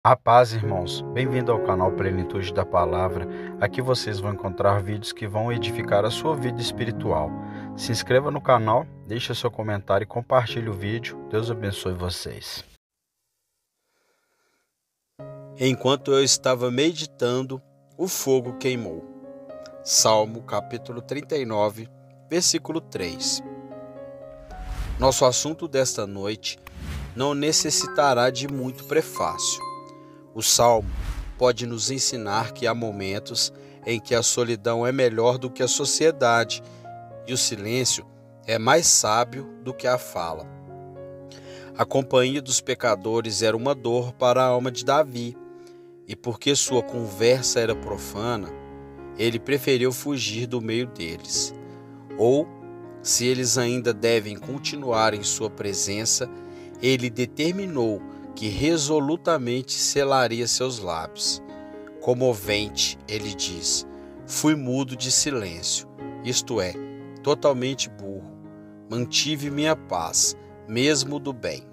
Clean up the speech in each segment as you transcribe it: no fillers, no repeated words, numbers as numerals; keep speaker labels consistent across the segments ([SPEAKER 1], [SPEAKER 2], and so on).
[SPEAKER 1] A paz, irmãos. Bem-vindo ao canal Plenitude da Palavra. Aqui vocês vão encontrar vídeos que vão edificar a sua vida espiritual. Se inscreva no canal, deixe seu comentário e compartilhe o vídeo. Deus abençoe vocês.
[SPEAKER 2] Enquanto eu estava meditando, o fogo queimou. Salmo capítulo 39, versículo 3. Nosso assunto desta noite não necessitará de muito prefácio. O Salmo pode nos ensinar que há momentos em que a solidão é melhor do que a sociedade e o silêncio é mais sábio do que a fala. A companhia dos pecadores era uma dor para a alma de Davi, e porque sua conversa era profana, ele preferiu fugir do meio deles. Ou, se eles ainda devem continuar em sua presença, ele determinou que resolutamente selaria seus lábios. Comovente, ele diz: fui mudo de silêncio, isto é, totalmente burro, mantive minha paz, mesmo do bem.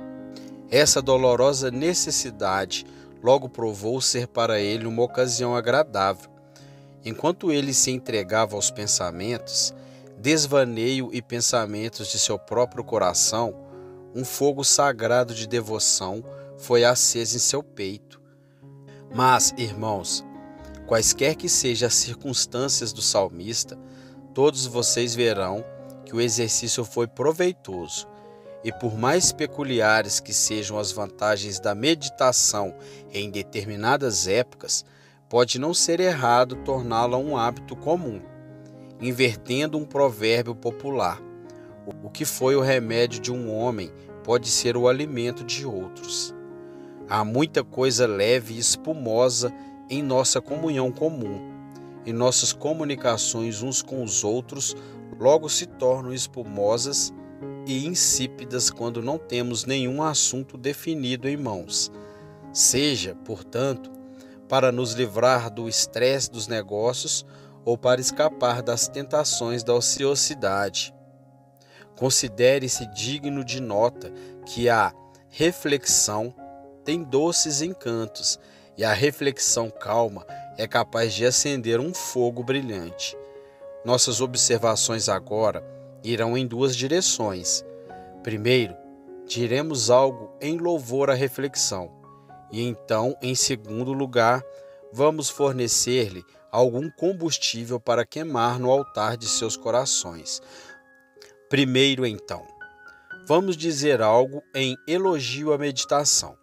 [SPEAKER 2] Essa dolorosa necessidade logo provou ser para ele uma ocasião agradável. Enquanto ele se entregava aos pensamentos, desvaneio e pensamentos de seu próprio coração, um fogo sagrado de devoção foi aceso em seu peito. Mas, irmãos, quaisquer que sejam as circunstâncias do salmista, todos vocês verão que o exercício foi proveitoso. E por mais peculiares que sejam as vantagens da meditação em determinadas épocas, pode não ser errado torná-la um hábito comum, invertendo um provérbio popular. O que foi o remédio de um homem pode ser o alimento de outros. Há muita coisa leve e espumosa em nossa comunhão comum, e nossas comunicações uns com os outros logo se tornam espumosas e insípidas quando não temos nenhum assunto definido em mãos. Seja, portanto, para nos livrar do estresse dos negócios ou para escapar das tentações da ociosidade. Considere-se digno de nota que a reflexão tem doces encantos e a reflexão calma é capaz de acender um fogo brilhante. Nossas observações agora irão em duas direções. Primeiro, diremos algo em louvor à reflexão, e então, em segundo lugar, vamos fornecer-lhe algum combustível para queimar no altar de seus corações. Primeiro, então, vamos dizer algo em elogio à meditação.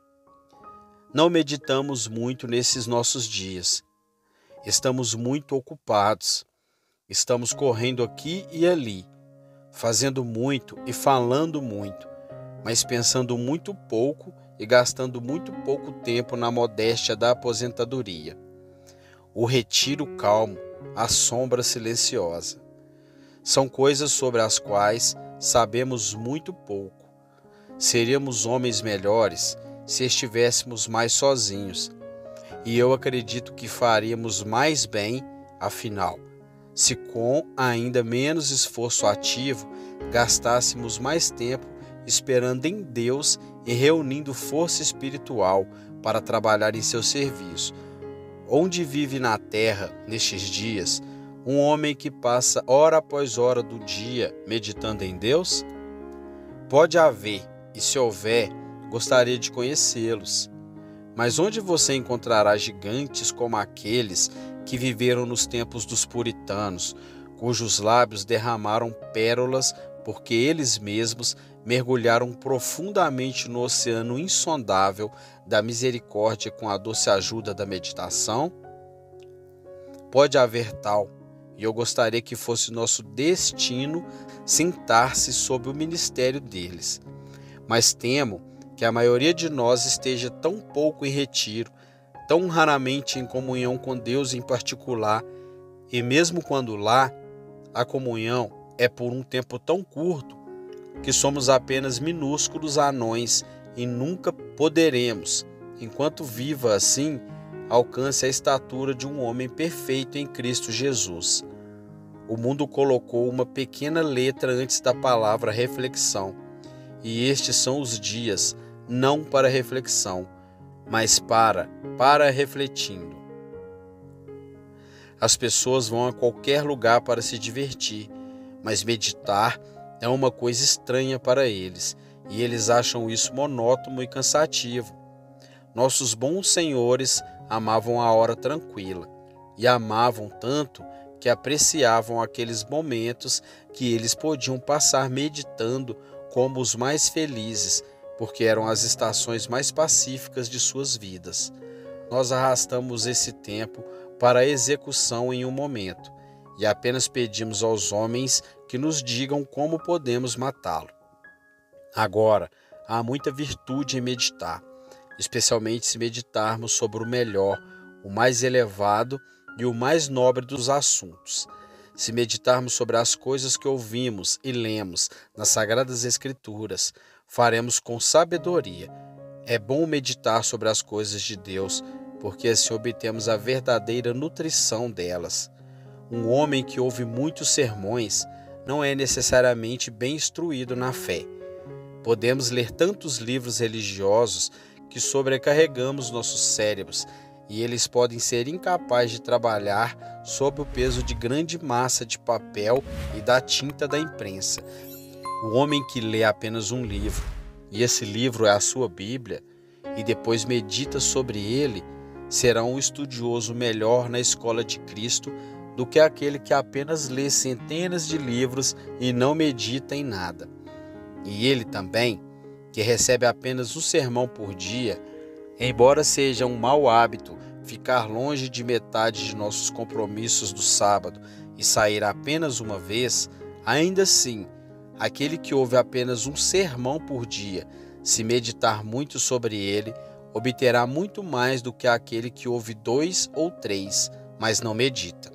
[SPEAKER 2] Não meditamos muito nesses nossos dias. Estamos muito ocupados. Estamos correndo aqui e ali, fazendo muito e falando muito, mas pensando muito pouco e gastando muito pouco tempo na modéstia da aposentadoria. O retiro calmo, a sombra silenciosa. São coisas sobre as quais sabemos muito pouco. Seríamos homens melhores se estivéssemos mais sozinhos. E eu acredito que faríamos mais bem, afinal, se com ainda menos esforço ativo gastássemos mais tempo esperando em Deus e reunindo força espiritual para trabalhar em seu serviço. Onde vive na terra, nestes dias, um homem que passa hora após hora do dia meditando em Deus? Pode haver, e se houver, gostaria de conhecê-los. Mas onde você encontrará gigantes como aqueles que viveram nos tempos dos puritanos, cujos lábios derramaram pérolas porque eles mesmos mergulharam profundamente no oceano insondável da misericórdia com a doce ajuda da meditação? Pode haver tal, e eu gostaria que fosse nosso destino sentar-se sob o ministério deles. Mas temo que a maioria de nós esteja tão pouco em retiro, tão raramente em comunhão com Deus em particular, e mesmo quando lá, a comunhão é por um tempo tão curto que somos apenas minúsculos anões e nunca poderemos, enquanto viva assim, alcance a estatura de um homem perfeito em Cristo Jesus. O mundo colocou uma pequena letra antes da palavra reflexão, e estes são os dias, não para reflexão, mas para refletindo. As pessoas vão a qualquer lugar para se divertir, mas meditar é uma coisa estranha para eles, e eles acham isso monótono e cansativo. Nossos bons senhores amavam a hora tranquila, e amavam tanto que apreciavam aqueles momentos que eles podiam passar meditando como os mais felizes, porque eram as estações mais pacíficas de suas vidas. Nós arrastamos esse tempo para a execução em um momento, e apenas pedimos aos homens que nos digam como podemos matá-lo. Agora, há muita virtude em meditar, especialmente se meditarmos sobre o melhor, o mais elevado e o mais nobre dos assuntos. Se meditarmos sobre as coisas que ouvimos e lemos nas Sagradas Escrituras, faremos com sabedoria. É bom meditar sobre as coisas de Deus, porque assim obtemos a verdadeira nutrição delas. Um homem que ouve muitos sermões não é necessariamente bem instruído na fé. Podemos ler tantos livros religiosos que sobrecarregamos nossos cérebros, e eles podem ser incapazes de trabalhar sob o peso de grande massa de papel e da tinta da imprensa. O homem que lê apenas um livro, e esse livro é a sua Bíblia, e depois medita sobre ele, será um estudioso melhor na escola de Cristo do que aquele que apenas lê centenas de livros e não medita em nada. E ele também, que recebe apenas um sermão por dia, embora seja um mau hábito ficar longe de metade de nossos compromissos do sábado e sair apenas uma vez, ainda assim, aquele que ouve apenas um sermão por dia, se meditar muito sobre ele, obterá muito mais do que aquele que ouve 2 ou 3, mas não medita.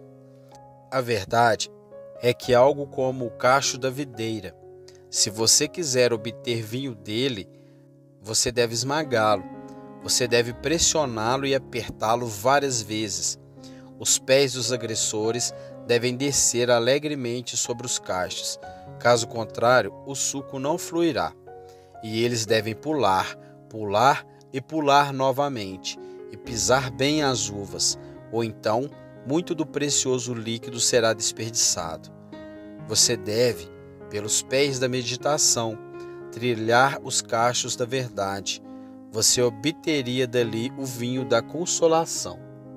[SPEAKER 2] A verdade é que algo como o cacho da videira, se você quiser obter vinho dele, você deve esmagá-lo, você deve pressioná-lo e apertá-lo várias vezes. Os pés dos agressores devem descer alegremente sobre os cachos, caso contrário, o suco não fluirá. E eles devem pular, pular e pular novamente, e pisar bem as uvas, ou então muito do precioso líquido será desperdiçado. Você deve, pelos pés da meditação, trilhar os cachos da verdade. Você obteria dali o vinho da consolação.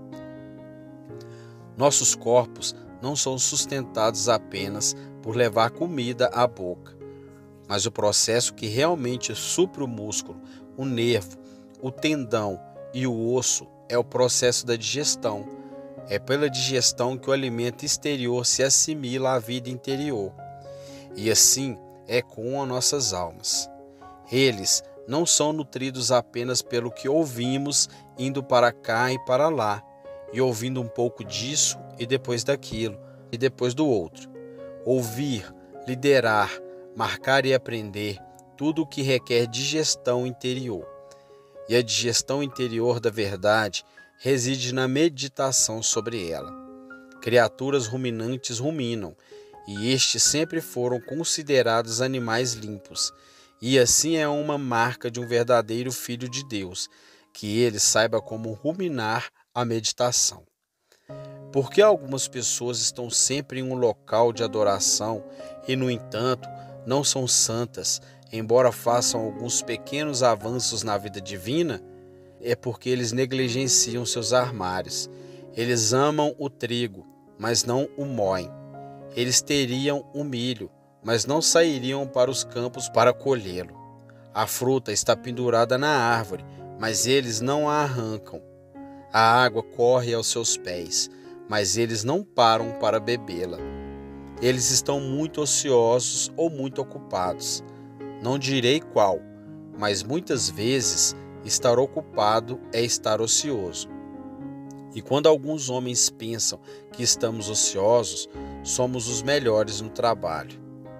[SPEAKER 2] Nossos corpos não são sustentados apenas por levar comida à boca, mas o processo que realmente supre o músculo, o nervo, o tendão e o osso é o processo da digestão. É pela digestão que o alimento exterior se assimila à vida interior. E assim é com as nossas almas. Eles não são nutridos apenas pelo que ouvimos indo para cá e para lá, e ouvindo um pouco disso e depois daquilo, e depois do outro. Ouvir, liderar, marcar e aprender, tudo o que requer digestão interior. E a digestão interior da verdade reside na meditação sobre ela. Criaturas ruminantes ruminam, e estes sempre foram considerados animais limpos. E assim é uma marca de um verdadeiro filho de Deus, que ele saiba como ruminar a meditação. Por que algumas pessoas estão sempre em um local de adoração e, no entanto, não são santas, embora façam alguns pequenos avanços na vida divina? É porque eles negligenciam seus armários. Eles amam o trigo, mas não o moem. Eles teriam o milho, mas não sairiam para os campos para colhê-lo. A fruta está pendurada na árvore, mas eles não a arrancam. A água corre aos seus pés, mas eles não param para bebê-la. Eles estão muito ociosos ou muito ocupados. Não direi qual, mas muitas vezes estar ocupado é estar ocioso. E quando alguns homens pensam que estamos ociosos, somos os melhores no trabalho.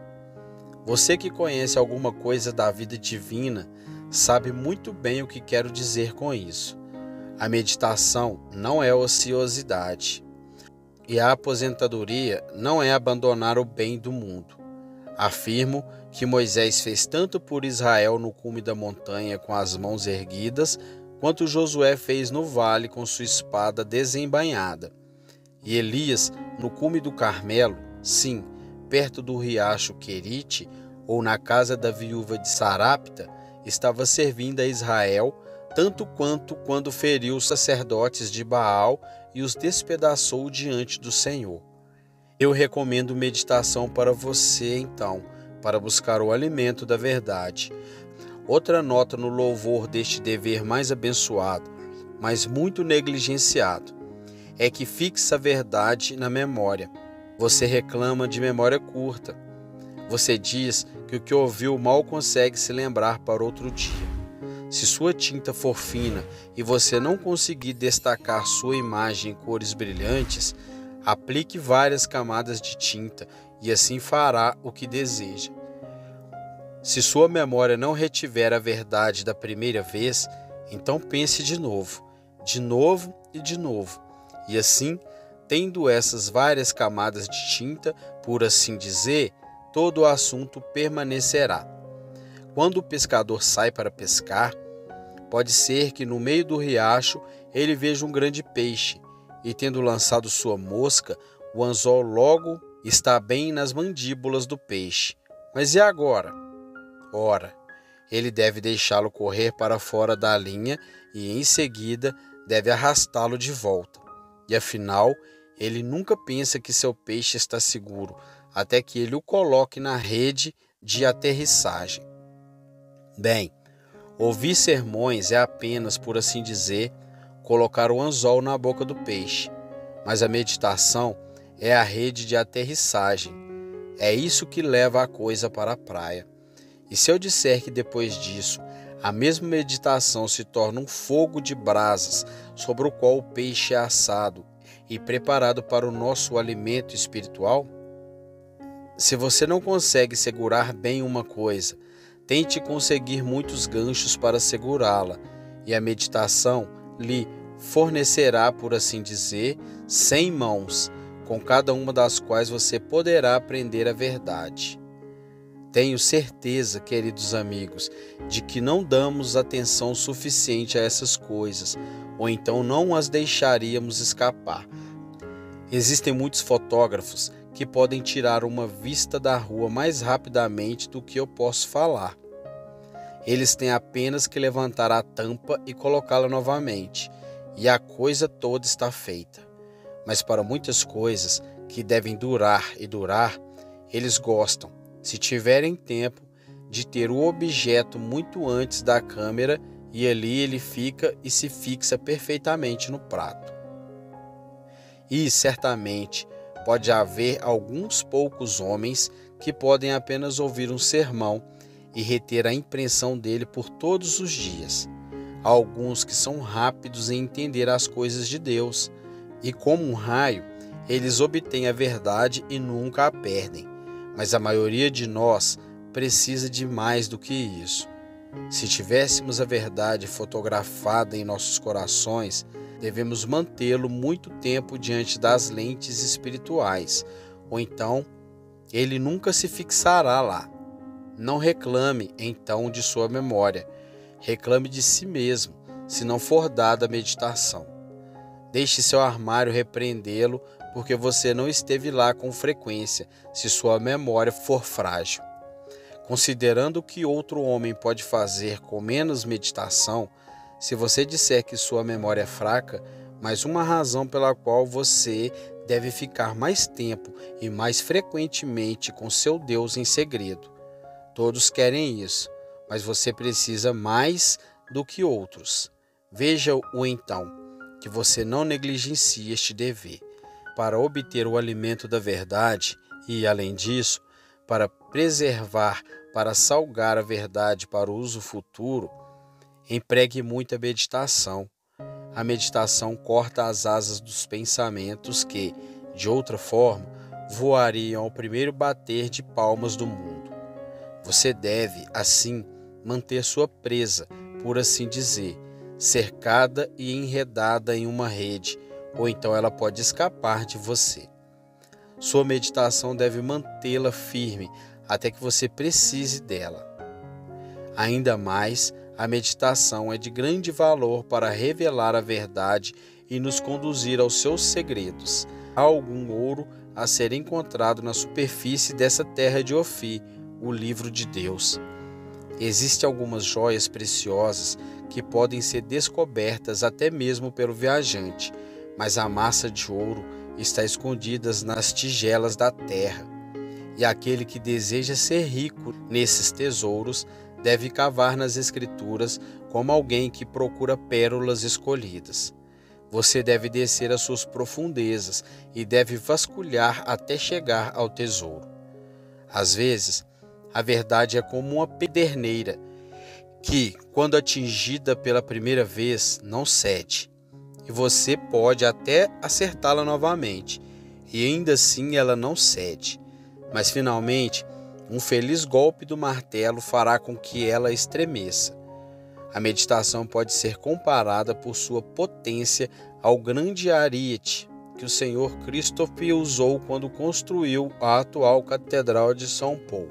[SPEAKER 2] Você que conhece alguma coisa da vida divina, sabe muito bem o que quero dizer com isso. A meditação não é ociosidade. E a aposentadoria não é abandonar o bem do mundo. Afirmo que Moisés fez tanto por Israel no cume da montanha com as mãos erguidas, quanto Josué fez no vale com sua espada desembainhada. E Elias, no cume do Carmelo, sim, perto do riacho Querite, ou na casa da viúva de Sarapta, estava servindo a Israel, tanto quanto quando feriu os sacerdotes de Baal e os despedaçou diante do Senhor. Eu recomendo meditação para você, então, para buscar o alimento da verdade. Outra nota no louvor deste dever mais abençoado, mas muito negligenciado, é que fixa a verdade na memória. Você reclama de memória curta. Você diz que o que ouviu mal consegue se lembrar para outro dia. Se sua tinta for fina e você não conseguir destacar sua imagem em cores brilhantes, aplique várias camadas de tinta e assim fará o que deseja. Se sua memória não retiver a verdade da primeira vez, então pense de novo e de novo. E assim, tendo essas várias camadas de tinta, por assim dizer, todo o assunto permanecerá. Quando o pescador sai para pescar, pode ser que no meio do riacho ele veja um grande peixe, e tendo lançado sua mosca, o anzol logo está bem nas mandíbulas do peixe. Mas e agora? Ora, ele deve deixá-lo correr para fora da linha e em seguida deve arrastá-lo de volta. E afinal, ele nunca pensa que seu peixe está seguro, até que ele o coloque na rede de aterrissagem. Bem, ouvir sermões é apenas, por assim dizer, colocar o anzol na boca do peixe, mas a meditação é a rede de aterrissagem. É isso que leva a coisa para a praia. E se eu disser que depois disso, a mesma meditação se torna um fogo de brasas sobre o qual o peixe é assado e preparado para o nosso alimento espiritual? Se você não consegue segurar bem uma coisa, tente conseguir muitos ganchos para segurá-la, e a meditação lhe fornecerá, por assim dizer, 100 mãos, com cada uma das quais você poderá aprender a verdade. Tenho certeza, queridos amigos, de que não damos atenção suficiente a essas coisas, ou então não as deixaríamos escapar. Existem muitos fotógrafos que podem tirar uma vista da rua mais rapidamente do que eu posso falar. Eles têm apenas que levantar a tampa e colocá-la novamente, e a coisa toda está feita. Mas para muitas coisas que devem durar e durar, eles gostam, se tiverem tempo, de ter o objeto muito antes da câmera e ali ele fica e se fixa perfeitamente no prato. E, certamente, pode haver alguns poucos homens que podem apenas ouvir um sermão e reter a impressão dele por todos os dias. Há alguns que são rápidos em entender as coisas de Deus e, como um raio, eles obtêm a verdade e nunca a perdem. Mas a maioria de nós precisa de mais do que isso. Se tivéssemos a verdade fotografada em nossos corações, devemos mantê-lo muito tempo diante das lentes espirituais, ou então ele nunca se fixará lá. Não reclame, então, de sua memória. Reclame de si mesmo, se não for dada a meditação. Deixe seu armário repreendê-lo, porque você não esteve lá com frequência, se sua memória for frágil. Considerando o que outro homem pode fazer com menos meditação, se você disser que sua memória é fraca, mais uma razão pela qual você deve ficar mais tempo e mais frequentemente com seu Deus em segredo. Todos querem isso, mas você precisa mais do que outros. Veja-o então, que você não negligencie este dever. Para obter o alimento da verdade e, além disso, para preservar, para salgar a verdade para o uso futuro, empregue muita meditação. A meditação corta as asas dos pensamentos que, de outra forma, voariam ao primeiro bater de palmas do mundo. Você deve, assim, manter sua presa, por assim dizer, cercada e enredada em uma rede, ou então ela pode escapar de você. Sua meditação deve mantê-la firme até que você precise dela. Ainda mais, A meditação é de grande valor para revelar a verdade e nos conduzir aos seus segredos. Há algum ouro a ser encontrado na superfície dessa terra de Ofir, o livro de Deus. Existem algumas joias preciosas que podem ser descobertas até mesmo pelo viajante, mas a massa de ouro está escondida nas tigelas da terra. E aquele que deseja ser rico nesses tesouros deve cavar nas Escrituras como alguém que procura pérolas escolhidas. Você deve descer às suas profundezas e deve vasculhar até chegar ao tesouro. Às vezes, a verdade é como uma pederneira que, quando atingida pela primeira vez, não cede. E você pode até acertá-la novamente, e ainda assim ela não cede. Mas finalmente, um feliz golpe do martelo fará com que ela estremeça. A meditação pode ser comparada por sua potência ao grande ariete que o Senhor Christophe usou quando construiu a atual Catedral de São Paulo.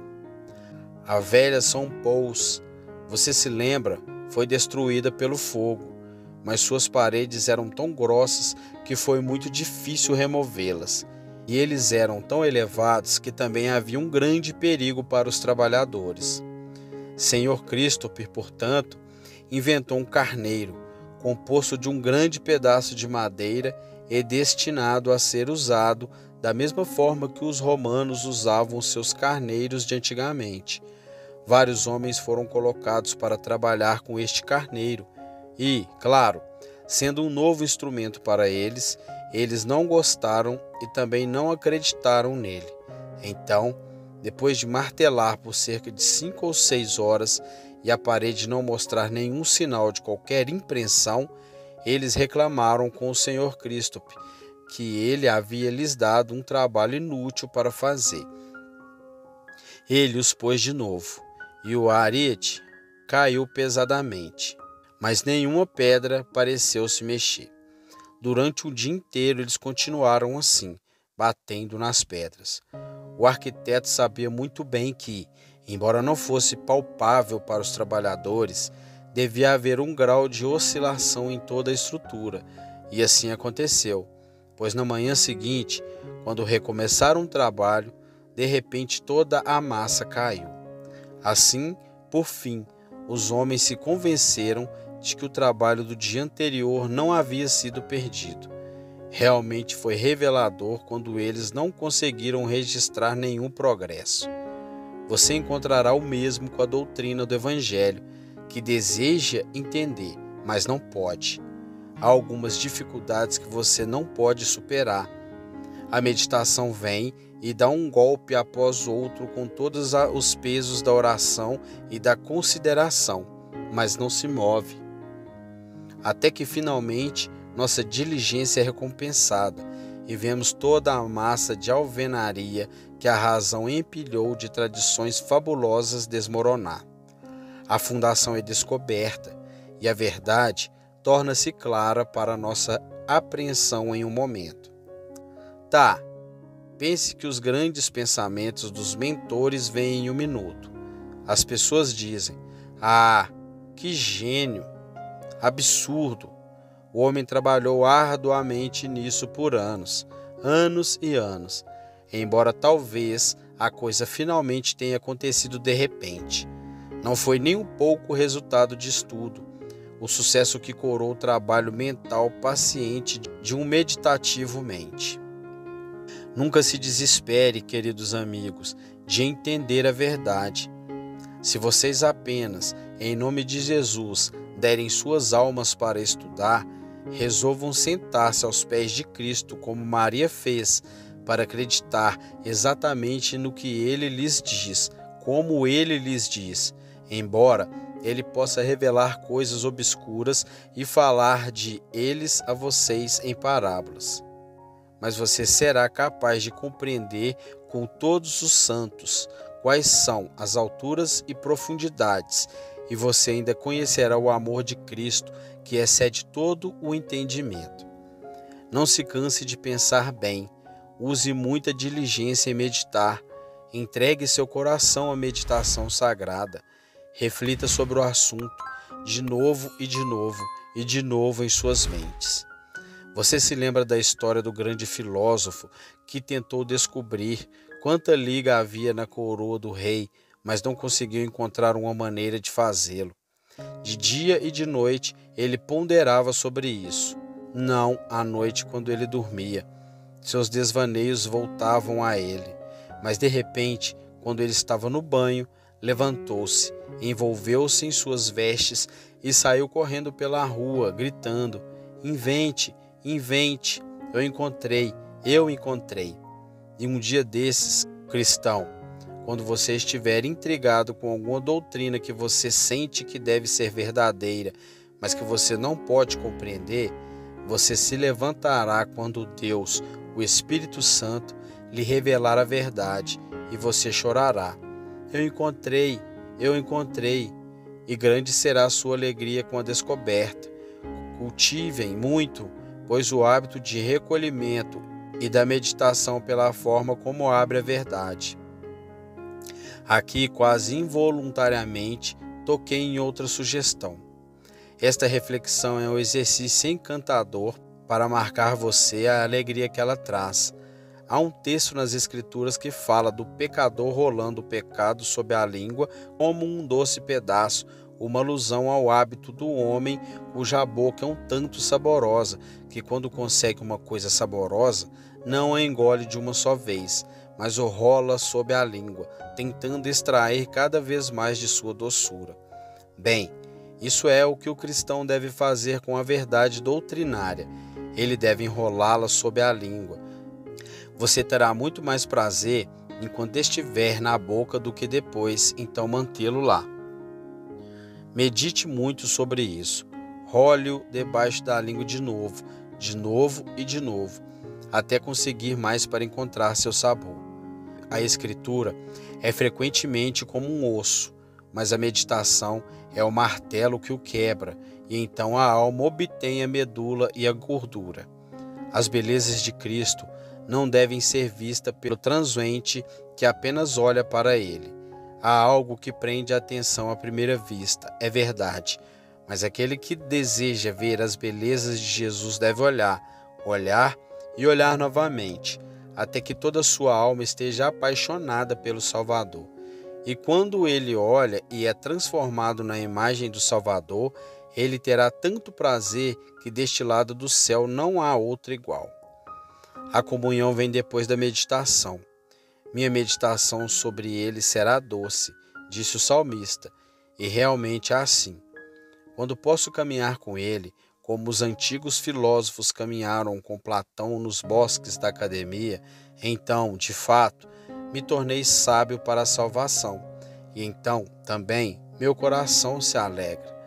[SPEAKER 2] A velha São Paulo, você se lembra, foi destruída pelo fogo, mas suas paredes eram tão grossas que foi muito difícil removê-las. E eles eram tão elevados que também havia um grande perigo para os trabalhadores. Senhor Christophe, portanto, inventou um carneiro, composto de um grande pedaço de madeira e destinado a ser usado da mesma forma que os romanos usavam seus carneiros de antigamente. Vários homens foram colocados para trabalhar com este carneiro e, claro, sendo um novo instrumento para eles, eles não gostaram e também não acreditaram nele. Então, depois de martelar por cerca de 5 ou 6 horas e a parede não mostrar nenhum sinal de qualquer impressão, eles reclamaram com o Senhor Christophe que ele havia lhes dado um trabalho inútil para fazer. Ele os pôs de novo, e o ariete caiu pesadamente, mas nenhuma pedra pareceu se mexer. Durante o dia inteiro eles continuaram assim, batendo nas pedras. O arquiteto sabia muito bem que, embora não fosse palpável para os trabalhadores, devia haver um grau de oscilação em toda a estrutura, e assim aconteceu, pois na manhã seguinte, quando recomeçaram o trabalho, de repente toda a massa caiu. Assim, por fim, os homens se convenceram de que o trabalho do dia anterior não havia sido perdido. Realmente foi revelador quando eles não conseguiram registrar nenhum progresso. Você encontrará o mesmo com a doutrina do Evangelho, que deseja entender, mas não pode. Há algumas dificuldades que você não pode superar. A meditação vem e dá um golpe após o outro com todos os pesos da oração e da consideração, mas não se move. Até que finalmente nossa diligência é recompensada e vemos toda a massa de alvenaria que a razão empilhou de tradições fabulosas desmoronar. A fundação é descoberta e a verdade torna-se clara para nossa apreensão em um momento. Pense que os grandes pensamentos dos mentores vêm em um minuto. As pessoas dizem: que gênio! Absurdo! O homem trabalhou arduamente nisso por anos, anos e anos, embora talvez a coisa finalmente tenha acontecido de repente. Não foi nem um pouco resultado de estudo, o sucesso que coroou o trabalho mental paciente de um meditativo mente. Nunca se desespere, queridos amigos, de entender a verdade. Se vocês apenas, em nome de Jesus, derem suas almas para estudar, resolvam sentar-se aos pés de Cristo como Maria fez, para acreditar exatamente no que ele lhes diz, como ele lhes diz, embora ele possa revelar coisas obscuras e falar de eles a vocês em parábolas. Mas você será capaz de compreender com todos os santos quais são as alturas e profundidades, e você ainda conhecerá o amor de Cristo, que excede todo o entendimento. Não se canse de pensar bem, use muita diligência em meditar, entregue seu coração à meditação sagrada, reflita sobre o assunto, de novo e de novo e de novo em suas mentes. Você se lembra da história do grande filósofo que tentou descobrir quanta liga havia na coroa do rei, mas não conseguiu encontrar uma maneira de fazê-lo. De dia e de noite ele ponderava sobre isso, não à noite quando ele dormia. Seus desvaneios voltavam a ele, mas de repente, quando ele estava no banho, levantou-se, envolveu-se em suas vestes e saiu correndo pela rua, gritando: invente, invente, eu encontrei. E um dia desses, cristão, quando você estiver intrigado com alguma doutrina que você sente que deve ser verdadeira, mas que você não pode compreender, você se levantará quando Deus, o Espírito Santo, lhe revelar a verdade, e você chorará: eu encontrei, e grande será a sua alegria com a descoberta. Cultivem muito, pois o hábito de recolhimento e da meditação pela forma como abre a verdade. Aqui, quase involuntariamente, toquei em outra sugestão. Esta reflexão é um exercício encantador para marcar você a alegria que ela traz. Há um texto nas Escrituras que fala do pecador rolando o pecado sob a língua como um doce pedaço, uma alusão ao hábito do homem cuja boca é um tanto saborosa, que quando consegue uma coisa saborosa, não a engole de uma só vez, mas o rola sob a língua, tentando extrair cada vez mais de sua doçura. Bem, isso é o que o cristão deve fazer com a verdade doutrinária. Ele deve enrolá-la sob a língua. Você terá muito mais prazer enquanto estiver na boca do que depois, então mantê-lo lá. Medite muito sobre isso. Role-o debaixo da língua de novo e de novo, até conseguir mais para encontrar seu sabor. A Escritura é frequentemente como um osso, mas a meditação é o martelo que o quebra, e então a alma obtém a medula e a gordura. As belezas de Cristo não devem ser vistas pelo transeunte que apenas olha para ele. Há algo que prende a atenção à primeira vista, é verdade, mas aquele que deseja ver as belezas de Jesus deve olhar e olhar novamente, até que toda a sua alma esteja apaixonada pelo Salvador. E quando ele olha e é transformado na imagem do Salvador, ele terá tanto prazer que deste lado do céu não há outro igual. A comunhão vem depois da meditação. Minha meditação sobre ele será doce, disse o salmista, e realmente é assim. Quando posso caminhar com ele, como os antigos filósofos caminharam com Platão nos bosques da academia, então, de fato, me tornei sábio para a salvação, e então, também, meu coração se alegra.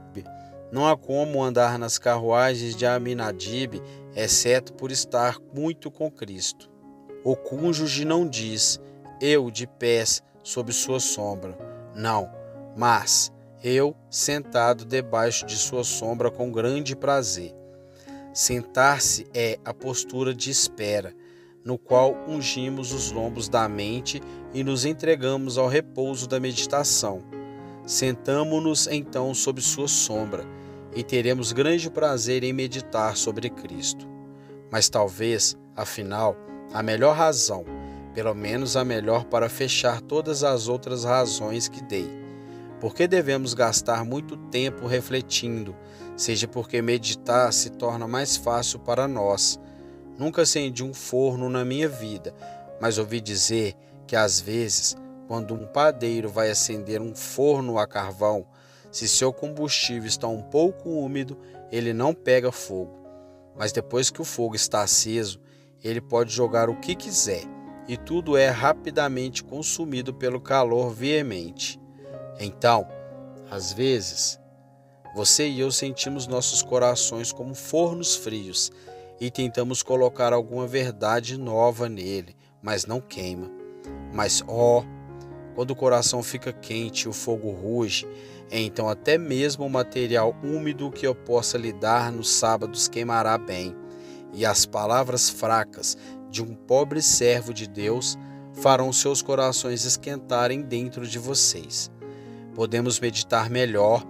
[SPEAKER 2] Não há como andar nas carruagens de Aminadib, exceto por estar muito com Cristo. O cônjuge não diz: eu de pés sob sua sombra. Não, mas eu sentado debaixo de sua sombra com grande prazer. Sentar-se é a postura de espera, no qual ungimos os lombos da mente e nos entregamos ao repouso da meditação. Sentamo-nos então sob sua sombra e teremos grande prazer em meditar sobre Cristo. Mas talvez, afinal, a melhor razão, pelo menos a melhor para fechar todas as outras razões que dei. Por que devemos gastar muito tempo refletindo, seja porque meditar se torna mais fácil para nós. Nunca acendi um forno na minha vida, mas ouvi dizer que às vezes, quando um padeiro vai acender um forno a carvão, se seu combustível está um pouco úmido, ele não pega fogo. Mas depois que o fogo está aceso, ele pode jogar o que quiser, e tudo é rapidamente consumido pelo calor veemente. Então, às vezes, você e eu sentimos nossos corações como fornos frios e tentamos colocar alguma verdade nova nele, mas não queima. Mas, quando o coração fica quente e o fogo ruge, então até mesmo o material úmido que eu possa lhe dar nos sábados queimará bem, e as palavras fracas de um pobre servo de Deus farão seus corações esquentarem dentro de vocês. Podemos meditar melhor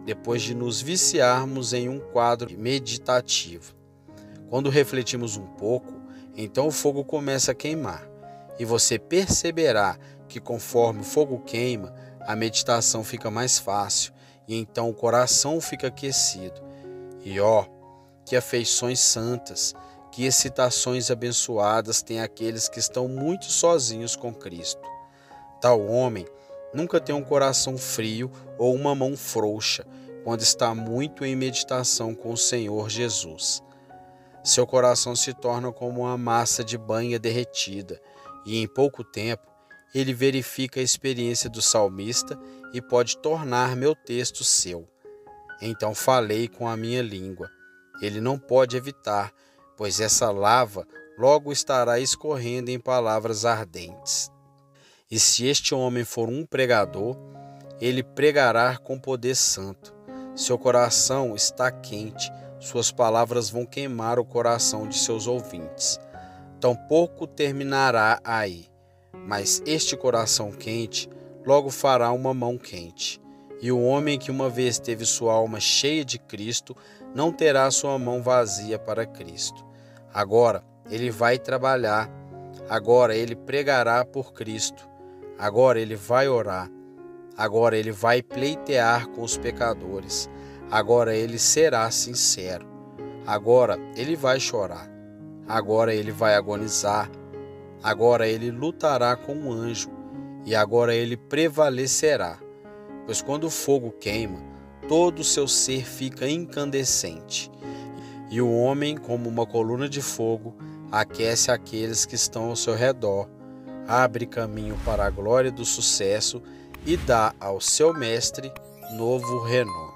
[SPEAKER 2] depois de nos viciarmos em um quadro meditativo. Quando refletimos um pouco, então o fogo começa a queimar, e você perceberá que conforme o fogo queima, a meditação fica mais fácil, e então o coração fica aquecido. E ó, que afeições santas, que excitações abençoadas têm aqueles que estão muito sozinhos com Cristo. Tal homem nunca tem um coração frio ou uma mão frouxa quando está muito em meditação com o Senhor Jesus. Seu coração se torna como uma massa de banha derretida, e em pouco tempo ele verifica a experiência do salmista e pode tornar meu texto seu. Então falei com a minha língua. Ele não pode evitar, pois essa lava logo estará escorrendo em palavras ardentes. E se este homem for um pregador, ele pregará com poder santo. Seu coração está quente, suas palavras vão queimar o coração de seus ouvintes. Tampouco terminará aí, mas este coração quente logo fará uma mão quente. E o homem que uma vez teve sua alma cheia de Cristo não terá sua mão vazia para Cristo. Agora ele vai trabalhar, agora ele pregará por Cristo, agora ele vai orar, agora ele vai pleitear com os pecadores, agora ele será sincero, agora ele vai chorar, agora ele vai agonizar, agora ele lutará com um anjo e agora ele prevalecerá. Pois quando o fogo queima, todo o seu ser fica incandescente, e o homem, como uma coluna de fogo, aquece aqueles que estão ao seu redor, abre caminho para a glória do sucesso e dá ao seu mestre novo renome.